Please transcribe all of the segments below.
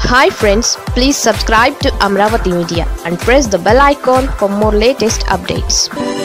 Hi friends, please subscribe to Amravati Media and press the bell icon for more latest updates.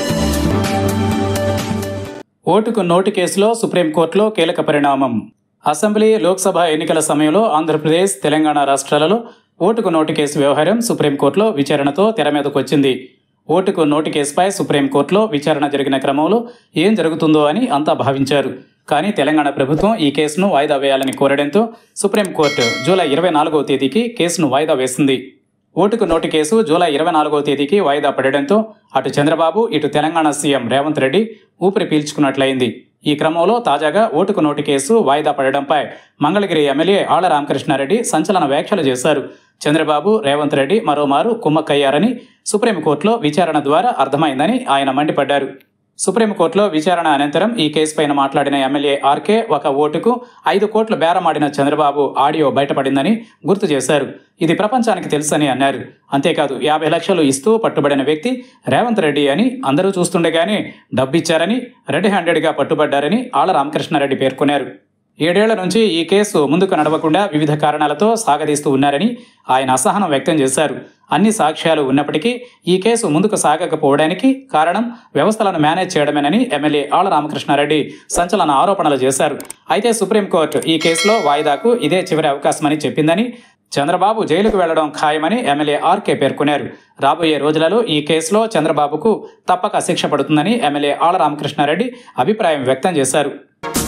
ఓటుకు note కేసులో సుప్రీంకోర్టులో కీలక పరిణామం. Assembly, Lok Sabha ఎన్నికల సమయంలో ఆంధ్రప్రదేశ్, తెలంగాణ రాష్ట్రాలలో ఓటుకు నోటు కేసు వ్యవహారం సుప్రీంకోర్టులో విచారణతో తెర మీదకు వచ్చింది. ఓటుకు నోటు కేసుపై సుప్రీంకోర్టులో విచారణ జరిగిన క్రమంలో ఏం జరుగుతుందో అని అంతా భావించారు. కానీ తెలంగాణ ప్రభుత్వం ఈ కేసును వాయిదా వేయాలని కోరడంతో సుప్రీంకోర్టు జూలై 24వ తేదీకి కేసును వాయిదా వేసింది. ఓటుకు నోటు కేసు జూలై 24వ తేదీకి వాయిదా పడడంతో అటు చంద్రబాబు, ఇటు తెలంగాణ సీఎం రేవంత్ రెడ్డి ఊపిరి పీల్చుకున్నట్లయింది. ఈ క్రమంలో తాజాగా ఓటుకు నోటు కేసు వాయిదా పడడంపై మంగళగిరి ఎమ్మెల్యే ఆళ్ల రామకృష్ణారెడ్డి సంచలన వ్యాఖ్యలు చేశారు. చంద్రబాబు, రేవంత్ రెడ్డి మరోమారు కుమ్మక్కయ్యారని సుప్రీంకోర్టులో విచారణ ద్వారా అర్థమైందని ఆయన మండిపడ్డారు. సుప్రీంకోర్టులో విచారణ అనంతరం ఈ కేసుపైన మాట్లాడిన ఎమ్మెల్యే ఆర్కే, ఒక ఓటుకు 5 కోట్లు బేరమాడిన చంద్రబాబు ఆడియో బయటపడిందని గుర్తు చేశారు. ఇది ప్రపంచానికి తెలుసని అన్నారు. అంతేకాదు 50 లక్షలు ఇస్తూ పట్టుబడిన వ్యక్తి రేవంత్ రెడ్డి అని అందరూ చూస్తుండగానే డబ్బిచ్చారని, రెడ్ హ్యాండెడ్గా పట్టుబడ్డారని ఆళ్ల రామకృష్ణారెడ్డి పేర్కొన్నారు. 7 ఏళ్ల నుంచి ఈ కేసు ముందుకు నడవకుండా వివిధ కారణాలతో సాగదీస్తూ ఉన్నారని ఆయన అసహనం వ్యక్తం చేశారు. అన్ని సాక్ష్యాలు ఉన్నప్పటికీ ఈ కేసు ముందుకు సాగకపోవడానికి కారణం వ్యవస్థలను మేనేజ్ చేయడమేనని ఎమ్మెల్యే ఆళ్ల రామకృష్ణారెడ్డి సంచలన ఆరోపణలు చేశారు. అయితే సుప్రీంకోర్టు ఈ కేసులో వాయిదాకు ఇదే చివరి అవకాశమని చెప్పిందని, చంద్రబాబు జైలుకు వెళ్లడం ఖాయమని ఎమ్మెల్యే ఆర్కే పేర్కొన్నారు. రాబోయే రోజులలో ఈ కేసులో చంద్రబాబుకు తప్పక శిక్ష పడుతుందని ఎమ్మెల్యే ఆళ్ల రామకృష్ణారెడ్డి అభిప్రాయం వ్యక్తం చేశారు.